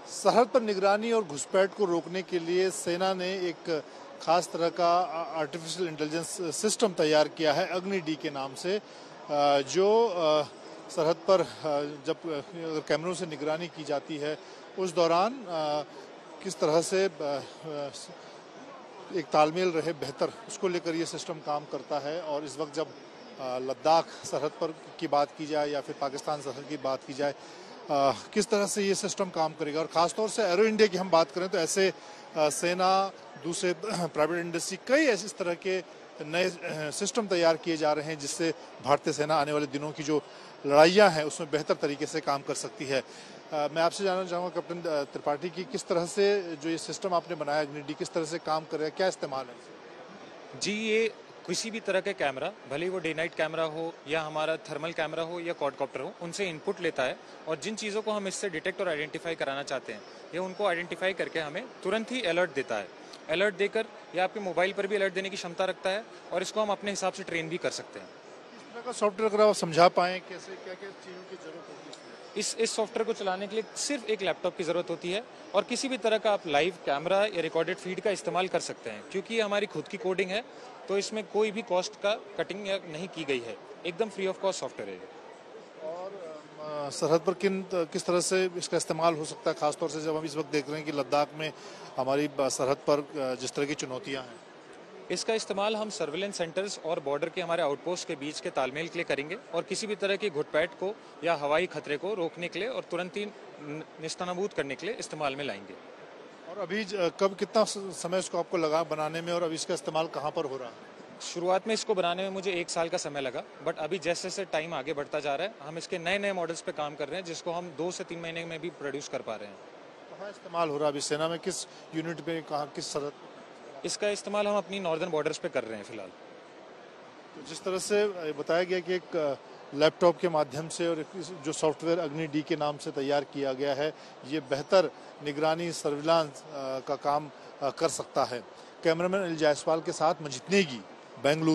सरहद पर निगरानी और घुसपैठ को रोकने के लिए सेना ने एक खास तरह का आर्टिफिशियल इंटेलिजेंस सिस्टम तैयार किया है अग्नि-डी के नाम से, जो सरहद पर जब कैमरों से निगरानी की जाती है उस दौरान किस तरह से एक तालमेल रहे बेहतर, उसको लेकर ये सिस्टम काम करता है। और इस वक्त जब लद्दाख सरहद पर की बात की जाए या फिर पाकिस्तान सरहद की बात की जाए, किस तरह से ये सिस्टम काम करेगा। और ख़ासतौर से एरो इंडिया की हम बात करें तो ऐसे सेना, दूसरे प्राइवेट इंडस्ट्री, कई ऐसे इस तरह के नए सिस्टम तैयार किए जा रहे हैं जिससे भारतीय सेना आने वाले दिनों की जो लड़ाइयाँ हैं उसमें बेहतर तरीके से काम कर सकती है। मैं आपसे जानना चाहूँगा कैप्टन त्रिपाठी की, किस तरह से जो ये सिस्टम आपने बनाया अग्नि-डी किस तरह से काम करेगा, क्या इस्तेमाल है? जी, ये किसी भी तरह के कैमरा, भले ही वो डे नाइट कैमरा हो या हमारा थर्मल कैमरा हो या क्वाडकॉप्टर हो, उनसे इनपुट लेता है और जिन चीज़ों को हम इससे डिटेक्ट और आइडेंटिफाई कराना चाहते हैं ये उनको आइडेंटिफाई करके हमें तुरंत ही अलर्ट देता है। अलर्ट देकर या आपके मोबाइल पर भी अलर्ट देने की क्षमता रखता है और इसको हम अपने हिसाब से ट्रेन भी कर सकते हैं। इस तरह का सॉफ्टवेयर अगर आप समझा पाएँ, कैसे क्या क्या चीज़ों की जरूरत होती है? इस सॉफ्टवेयर को चलाने के लिए सिर्फ एक लैपटॉप की ज़रूरत होती है और किसी भी तरह का आप लाइव कैमरा या रिकॉर्डेड फीड का इस्तेमाल कर सकते हैं। क्योंकि ये हमारी खुद की कोडिंग है तो इसमें कोई भी कॉस्ट का कटिंग या नहीं की गई है, एकदम फ्री ऑफ कॉस्ट सॉफ्टवेयर है। और सरहद पर किस तरह से इसका इस्तेमाल हो सकता है, खासतौर से जब हम इस वक्त देख रहे हैं कि लद्दाख में हमारी सरहद पर जिस तरह की चुनौतियां हैं? इसका इस्तेमाल हम सर्विलेंस सेंटर्स और बॉर्डर के हमारे आउटपोस्ट के बीच के तालमेल के लिए करेंगे और किसी भी तरह की घुसपैठ को या हवाई खतरे को रोकने के लिए और तुरंत ही निस्तानाबूद करने के लिए इस्तेमाल में लाएंगे। और अभी कब कितना समय इसको आपको लगा बनाने में और अभी इसका इस्तेमाल कहाँ पर हो रहा है? शुरुआत में इसको बनाने में मुझे 1 साल का समय लगा, बट अभी जैसे जैसे टाइम आगे बढ़ता जा रहा है हम इसके नए नए मॉडल्स पे काम कर रहे हैं जिसको हम 2 से 3 महीने में भी प्रोड्यूस कर पा रहे हैं। कहाँ इस्तेमाल हो रहा है अभी सेना में, किस यूनिट में, कहाँ, किस सरहद? इसका इस्तेमाल हम अपनी नॉर्दर्न बॉर्डर्स पे कर रहे हैं फिलहाल। तो जिस तरह से बताया गया कि एक लैपटॉप के माध्यम से और जो सॉफ्टवेयर अग्नि-डी के नाम से तैयार किया गया है, ये बेहतर निगरानी, सर्विलांस का काम कर सकता है। कैमरामैन अनिल जायसवाल के साथ मजीत नेगी, बेंगलुरु।